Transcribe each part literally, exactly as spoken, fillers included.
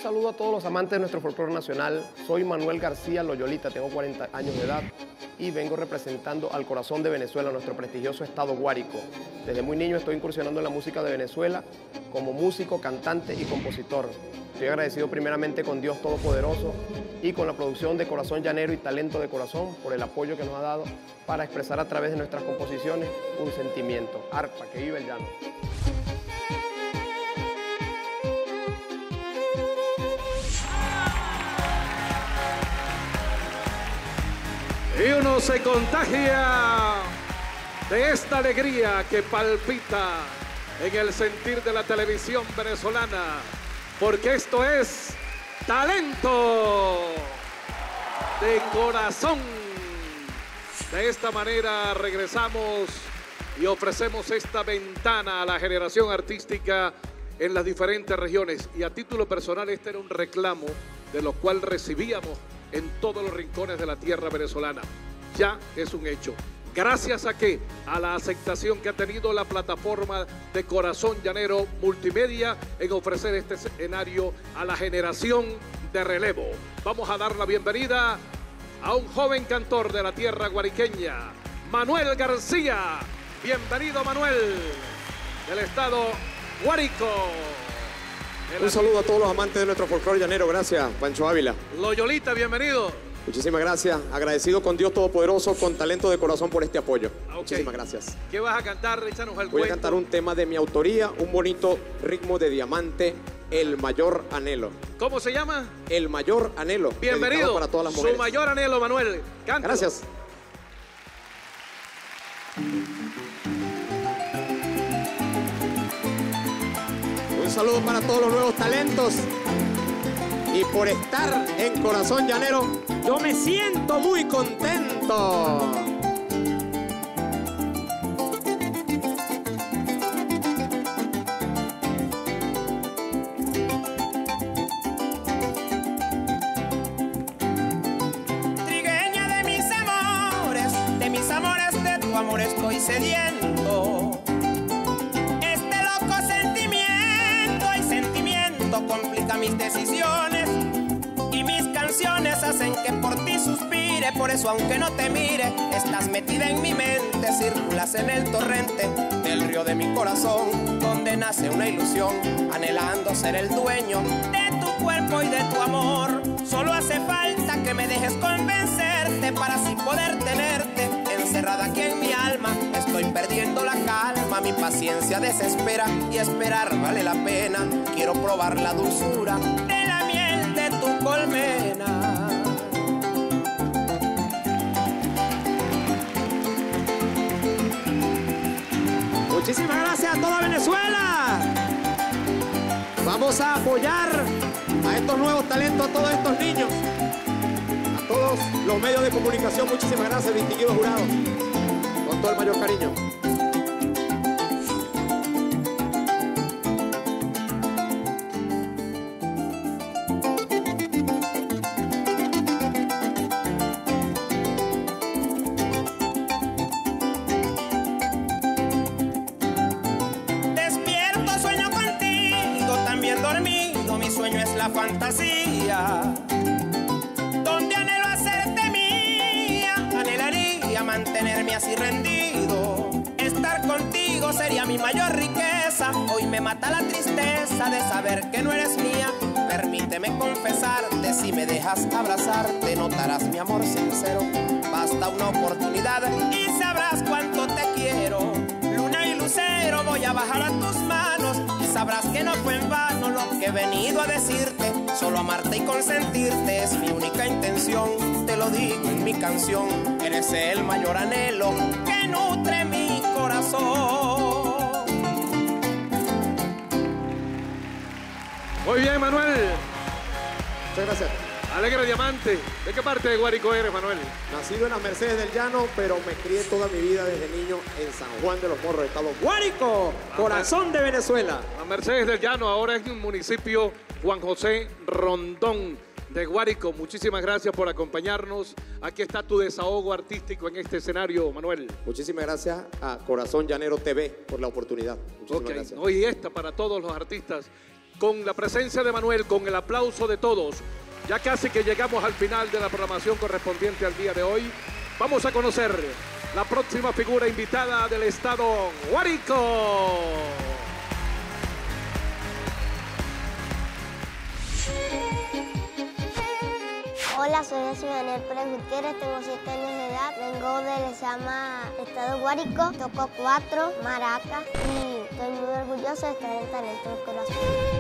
saludo a todos los amantes de nuestro folclore nacional. Soy Manuel García Loyolita, tengo cuarenta años de edad y vengo representando al corazón de Venezuela, nuestro prestigioso estado Guárico. Desde muy niño estoy incursionando en la música de Venezuela como músico, cantante y compositor. Estoy agradecido primeramente con Dios Todopoderoso y con la producción de Corazón Llanero y Talento de Corazón por el apoyo que nos ha dado para expresar a través de nuestras composiciones un sentimiento. Arpa, que vive el llano. Y uno se contagia de esta alegría que palpita en el sentir de la televisión venezolana, porque esto es Talento de Corazón. De esta manera regresamos y ofrecemos esta ventana a la generación artística en las diferentes regiones. Y a título personal, este era un reclamo de lo cual recibíamos en todos los rincones de la tierra venezolana. Ya es un hecho. Gracias a qué? A la aceptación que ha tenido la plataforma de Corazón Llanero Multimedia en ofrecer este escenario a la generación de relevo. Vamos a dar la bienvenida a un joven cantor de la tierra guariqueña, Manuel García. Bienvenido, Manuel, del estado Guárico. Un saludo a todos los amantes de nuestro folclore llanero. Gracias, Pancho Ávila. Loyolita, bienvenido. Muchísimas gracias. Agradecido con Dios Todopoderoso, con Talento de Corazón por este apoyo. Okay. Muchísimas gracias. ¿Qué vas a cantar? Échanos el Voy cuento. a cantar un tema de mi autoría, un bonito ritmo de diamante, El Mayor Anhelo. ¿Cómo se llama? El Mayor Anhelo. Bienvenido. Para todas las mujeres. Su mayor anhelo, Manuel. Cántalo. Gracias. Un saludo para todos los nuevos talentos. Y por estar en Corazón Llanero, yo me siento muy contento. Trigueña de mis amores, de mis amores, de tu amor estoy sediento. Este loco sentimiento y sentimiento complica mis decisiones. Y mis canciones hacen que por ti suspire. Por eso aunque no te mire, estás metida en mi mente. Circulas en el torrente del río de mi corazón, donde nace una ilusión, anhelando ser el dueño de tu cuerpo y de tu amor. Solo hace falta que me dejes convencerte para así poder tenerte encerrada aquí en mi alma. Estoy perdiendo la calma, mi paciencia desespera y esperar vale la pena. Quiero probar la dulzura de la miel de tu colmena. Muchísimas gracias a toda Venezuela. Vamos a apoyar a estos nuevos talentos, a todos estos niños, a todos los medios de comunicación. Muchísimas gracias, distinguidos jurados, con todo el mayor cariño. Fantasía, donde anhelo hacerte mía, anhelaría mantenerme así rendido. Estar contigo sería mi mayor riqueza. Hoy me mata la tristeza de saber que no eres mía. Permíteme confesarte, si me dejas abrazarte, notarás mi amor sincero. Basta una oportunidad y sabrás cuánto te quiero. Luna y lucero, voy a bajar a tus manos y sabrás que no fue en vano lo que he venido a decirte. Solo amarte y consentirte es mi única intención. Te lo digo en mi canción. Eres el mayor anhelo que nutre mi corazón. Muy bien, Manuel. Muchas gracias. Alegre Diamante. ¿De qué parte de Guárico eres, Manuel? Nacido en las Mercedes del Llano, pero me crié toda mi vida desde niño en San Juan de los Morros, estado Guárico, corazón de Venezuela. Las Mercedes del Llano ahora es un municipio Juan José Rondón de Guárico. Muchísimas gracias por acompañarnos. Aquí está tu desahogo artístico en este escenario, Manuel. Muchísimas gracias a Corazón Llanero T V por la oportunidad. Muchísimas okay. gracias. No, y esta para todos los artistas con la presencia de Manuel, con el aplauso de todos, ya casi que llegamos al final de la programación correspondiente al día de hoy. Vamos a conocer la próxima figura invitada del estado Guárico. Hola, soy Jesús Daniel Pérez Gutiérrez, tengo siete años de edad, vengo del Lezama, estado Guárico, toco cuatro, maraca y estoy muy orgulloso de estar en Talento del Corazón.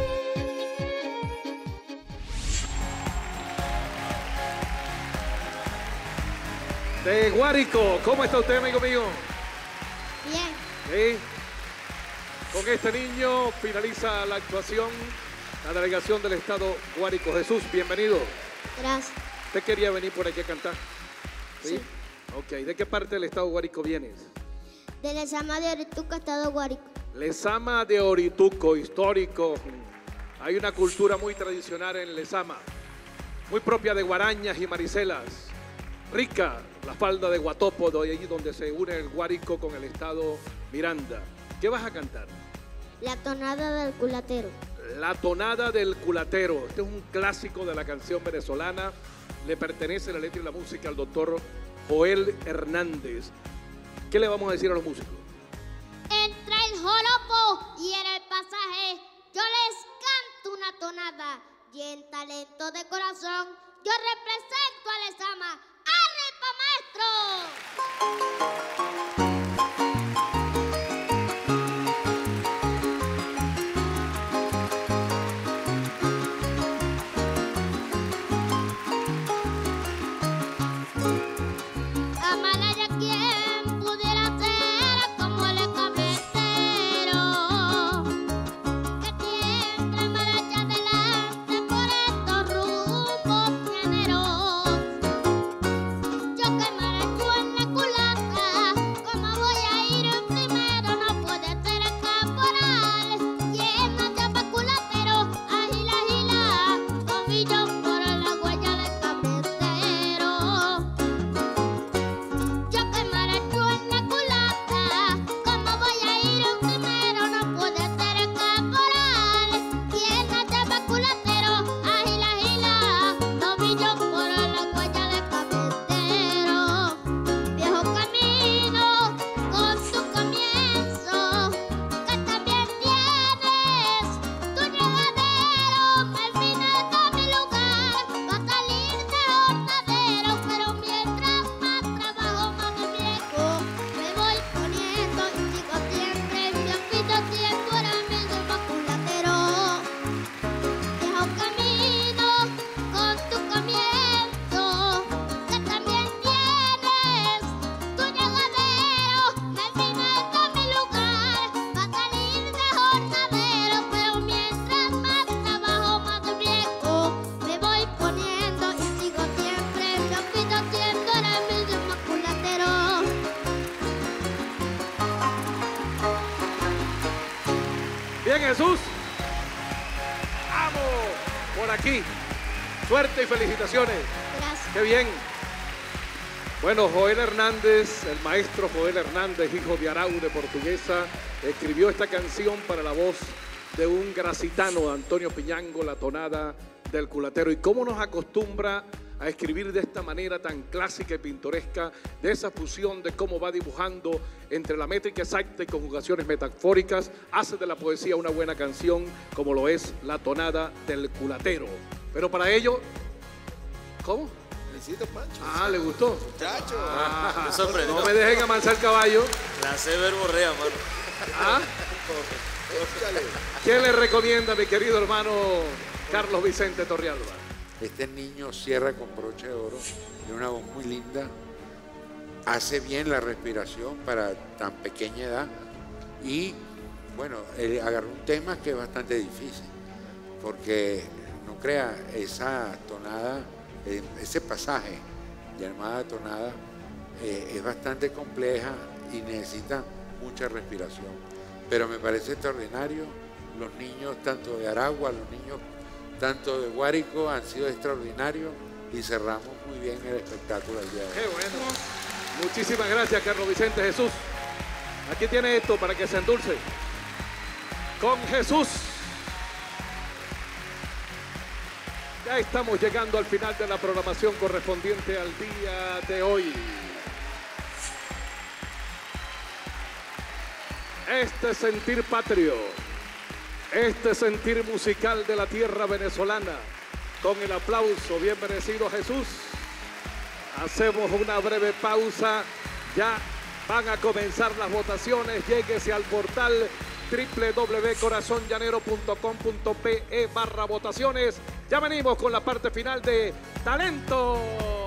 De Guárico, ¿cómo está usted, amigo mío? Bien. ¿Sí? Con este niño finaliza la actuación la delegación del estado Guárico. Jesús, bienvenido. Gracias. ¿Usted quería venir por aquí a cantar? ¿Sí? Sí. Ok, ¿de qué parte del estado Guárico vienes? Del Lezama de Orituco, estado Guárico. Lezama de Orituco, histórico. Hay una cultura muy tradicional en Lezama, muy propia de guarañas y maricelas. Rica, la falda de Guatópodo, y allí donde se une el Guárico con el estado Miranda. ¿Qué vas a cantar? La tonada del culatero. La tonada del culatero. Este es un clásico de la canción venezolana. Le pertenece la letra y la música al doctor Joel Hernández. ¿Qué le vamos a decir a los músicos? Entra el joropo y en el pasaje yo les canto una tonada y en Talento de Corazón yo represento a Lezama. ¡Arre, pa' maestro! Amalaya, quien pudiera ser como el cabecero, que siempre marcha adelante por estos rumbos géneros. Yo que maracho en la culata, ¿cómo voy a ir primero? No puede ser el caporal, quien anda pa' culatero, agila, agila, tobillo por la huella del cabecero. Yo que maracho en la culata, ¿cómo voy a ir primero? No puede ser el caporal, quien anda pa' culatero, agila, agila, tobillo por la huella del cabecero. Viejo camino con su comienzo, que también tienes tu llegadero. Al final de mi lugar va a salir de jornadero, pero mientras más trabajo, más me viejo me voy poniendo y sigo siempre mi oficio, siendo ahora mismo culatero. Viejo camino con tu comienzo, que también tienes tu llegadero. Al final de mi lugar va a salir de jornadero, pero mientras más trabajo, más de viejo me voy poniendo y sigo siempre mi oficio, siendo ahora mismo culatero. Bien, Jesús. ¡Vamos! Por aquí. Suerte y felicitaciones. Gracias. ¡Qué bien! Bueno, Joel Hernández, el maestro Joel Hernández, hijo de Araude, portuguesa, escribió esta canción para la voz de un gracitano, Antonio Piñango, la tonada del culatero. Y cómo nos acostumbra a escribir de esta manera tan clásica y pintoresca, de esa fusión de cómo va dibujando entre la métrica exacta y conjugaciones metafóricas, hace de la poesía una buena canción, como lo es la tonada del culatero. Pero para ello, ¿cómo? Felicito, Pancho. Ah, ¿le gustó? Muchacho. Ah, Me sorprendió. no me dejen amansar el caballo. La sé verborrea, mano. ¿Ah? ¿Quién le recomienda, mi querido hermano Carlos Vicente Torrealba? Este niño cierra con broche de oro, tiene una voz muy linda, hace bien la respiración para tan pequeña edad y, bueno, él agarró un tema que es bastante difícil, porque no crea, esa tonada, eh, ese pasaje llamada tonada eh, es bastante compleja y necesita mucha respiración, pero me parece extraordinario. Los niños, tanto de Aragua, los niños tanto de Guárico, han sido extraordinarios y cerramos muy bien el espectáculo del día de hoy. Qué bueno. Muchísimas gracias, Carlos Vicente. Jesús, aquí tiene esto para que se endulce. Con Jesús. Ya estamos llegando al final de la programación correspondiente al día de hoy. Este sentir patrio, este sentir musical de la tierra venezolana, con el aplauso, bien merecido Jesús. Hacemos una breve pausa, ya van a comenzar las votaciones, lléguese al portal doble u doble u doble u punto corazón llanero punto com punto pe barra votaciones. Ya venimos con la parte final de Talento.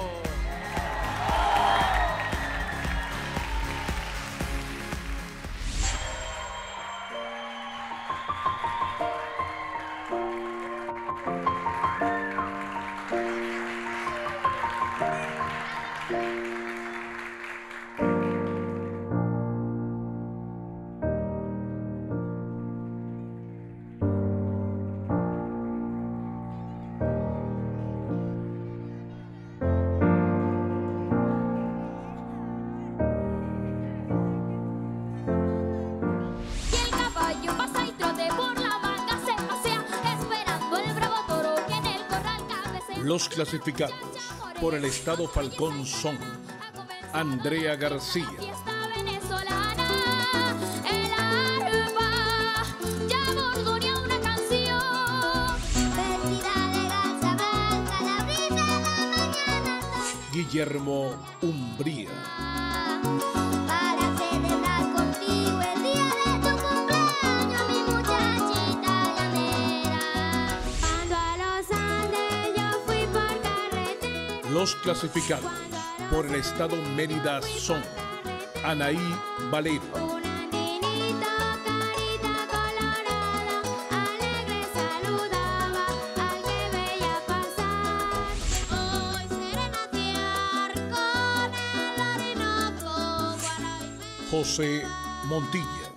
Los clasificados por el Estado Falcón son Andrea García, Guillermo Umbría, los clasificados por el Estado Mérida son Anaí Valero, José Montilla,